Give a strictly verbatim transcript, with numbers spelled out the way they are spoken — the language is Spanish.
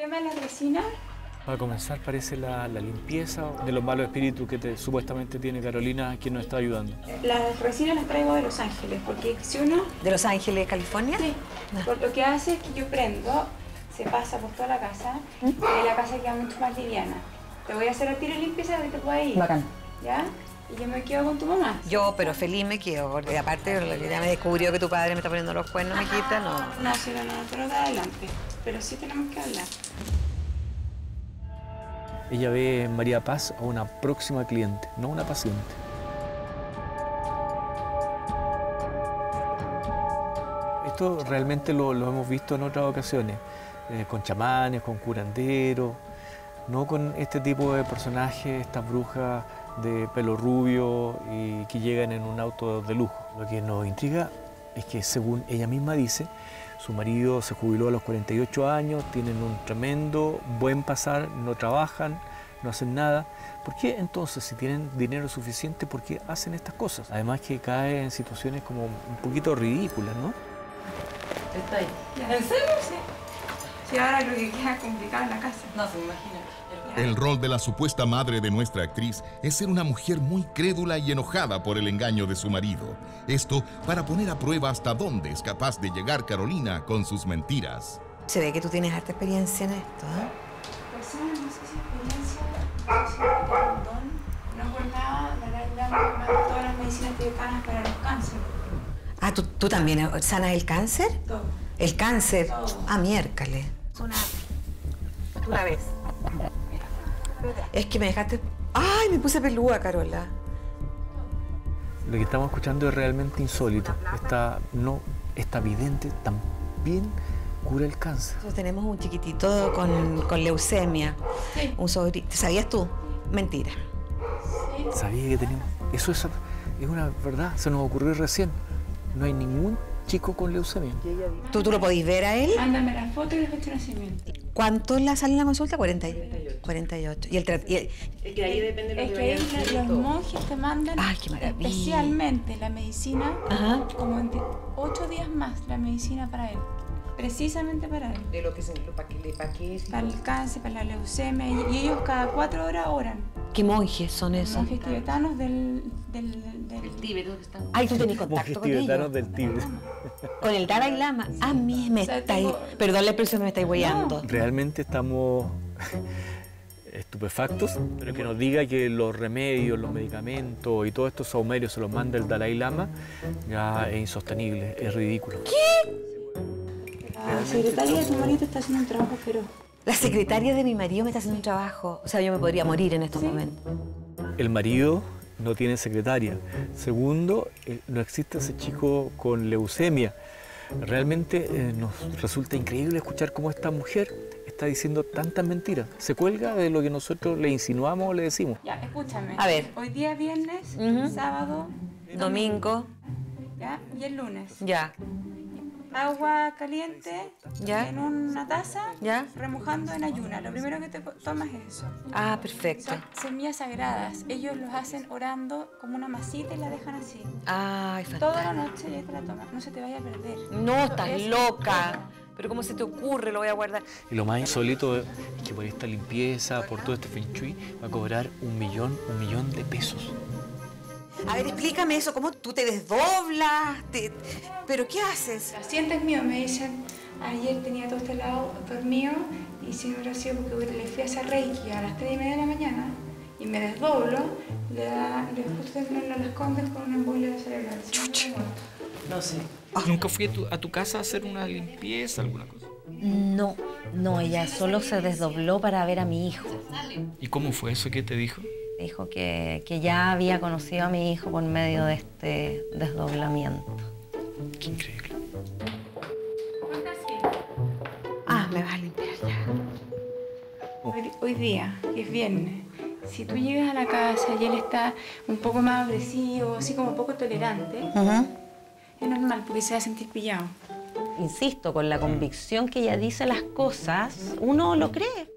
tema de las resinas. Para comenzar, parece la, la limpieza de los malos espíritus que te, supuestamente tiene Carolina, quien nos está ayudando. Las resinas las traigo de Los Ángeles, porque si uno... ¿De Los Ángeles, California? Sí, no. Porque lo que hace es que yo prendo, se pasa por toda la casa, ¿Mm? Y la casa queda mucho más liviana. Te voy a hacer el tiro de limpieza para que te puedas ir. Bacán. ¿Ya? Y yo me quedo con tu mamá. Yo, pero feliz me quedo, porque aparte lo que ya me descubrió que tu padre me está poniendo los cuernos, me quita, no. No, sí, no, no, pero de adelante. Pero sí tenemos que hablar. Ella ve en María Paz a una próxima cliente, no una paciente. Esto realmente lo, lo hemos visto en otras ocasiones, eh, con chamanes, con curanderos, no con este tipo de personajes, estas brujas de pelo rubio y que llegan en un auto de lujo. Lo que nos intriga es que, según ella misma dice, su marido se jubiló a los cuarenta y ocho años, tienen un tremendo buen pasar, no trabajan, no hacen nada. ¿Por qué entonces, si tienen dinero suficiente, por qué hacen estas cosas? Además que cae en situaciones como un poquito ridículas, ¿no? Está ahí. ¿En serio? Sí. Sí, ahora lo que queda complicado en la casa. No se me imagina. El rol de la supuesta madre de nuestra actriz es ser una mujer muy crédula y enojada por el engaño de su marido. Esto para poner a prueba hasta dónde es capaz de llegar Carolina con sus mentiras. Se ve que tú tienes harta experiencia en esto, ¿eh? Pues no sé si experiencia, no sé si un don. No por nada, la verdad, me mando todas las medicinas tibetanas para los cánceres. Ah, ¿tú, tú también sanas el cáncer? Todo. ¿El cáncer? Todo. Ah, miércoles. Una, Una vez. Es que me dejaste... ¡Ay, me puse pelúa, Carola! Lo que estamos escuchando es realmente insólito. Esta, no, esta vidente también cura el cáncer. Nosotros tenemos un chiquitito con, con leucemia. Sí. Un sobrino. ¿Sabías tú? Mentira. Sí. Sabía que teníamos... Eso es, es una verdad, se nos ocurrió recién. No hay ningún chico con leucemia. ¿Tú, tú lo podéis ver a él? Mándame la foto y la fecha de nacimiento. ¿Cuánto la sale en la consulta? cuarenta y ocho. ¿Y el, tra- y el... Es que de ahí depende de Es lo que que ahí vayan la- haciendo. los monjes te mandan Ay, qué maravilla. especialmente la medicina, Ajá. como en ocho días más, la medicina para él. Precisamente para él. De lo que se... ¿Para qué? ¿Para qué? Para el cáncer, para la leucemia. Y, y ellos cada cuatro horas oran. ¿Qué monjes son esos? Monjes tibetanos del... del, del... El Tíbet, ¿dónde están? Ay, tú tenés Monjes contacto con tibetanos ellos. del Tíbet. Con el Dalai Lama. A mí me O sea, estáis... tengo- Perdón la expresión, me estáis hueando. Realmente estamos estupefactos, pero que nos diga que los remedios, los medicamentos y todos estos saumerios se los manda el Dalai Lama, ya es insostenible, es ridículo. La secretaria de tu marido está haciendo un trabajo feroz. La secretaria de mi marido me está haciendo un trabajo. O sea, yo me podría morir en estos ¿Sí? momentos. El marido no tiene secretaria. Segundo, eh, no existe ese chico con leucemia. Realmente eh, nos resulta increíble escuchar cómo esta mujer está diciendo tantas mentiras. Se cuelga de lo que nosotros le insinuamos o le decimos. Ya, escúchame. A ver. Hoy día es viernes, Ujú. sábado, Domingo. ¿ya? Y el lunes. Ya. Agua caliente Ya. en una taza, Ya. remojando en ayuna. Lo primero que te po- tomas es eso. Ah, perfecto. Son semillas sagradas. Ellos los hacen orando como una masita y la dejan así. Ay, Toda la fantástico. noche y ahí te la tomas. No se te vaya a perder. No, estás Es- loca. Pero ¿cómo se te ocurre? Lo voy a guardar. Y lo más insólito es que por esta limpieza, por todo este feng shui, va a cobrar un millón, un millón de pesos. A ver, explícame eso. ¿Cómo tú te desdoblas? Te- ¿Pero qué haces? El paciente es mío, me dicen, ayer tenía todo este lado dormido y si no hubiera sido porque le fui a hacer reiki a las tres y media de la mañana y me desdoblo, le da, le justo en las condes con una embolia cerebral. Si no, No sé. ¿Nunca fui a tu, a tu casa a hacer una limpieza, alguna cosa? No, no, ella solo se desdobló para ver a mi hijo. ¿Y cómo fue eso que te dijo? Dijo que, que ya había conocido a mi hijo por medio de este desdoblamiento. Qué increíble. Ah, me vas a limpiar ya. Hoy, hoy día, que es viernes, si tú llegas a la casa y él está un poco más agresivo, así como poco tolerante, Ujú. es normal porque se va a sentir pillado. Insisto, con la convicción que ella dice las cosas, uno lo cree.